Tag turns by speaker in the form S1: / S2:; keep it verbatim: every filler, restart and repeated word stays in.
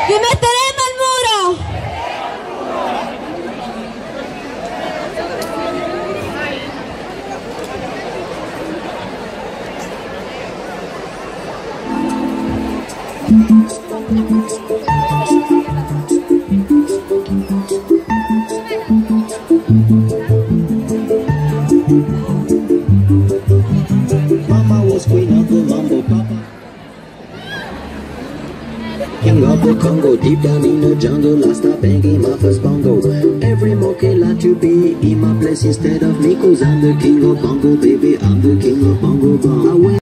S1: Vi metteremo al muro!
S2: Mama was queen of the mambo, papa king of the Congo. Deep down in the jungle I start banging my first bongo. Every monkey like to be in my place instead of me, 'cause I'm the king of bongo, baby, I'm the king of bongo. I went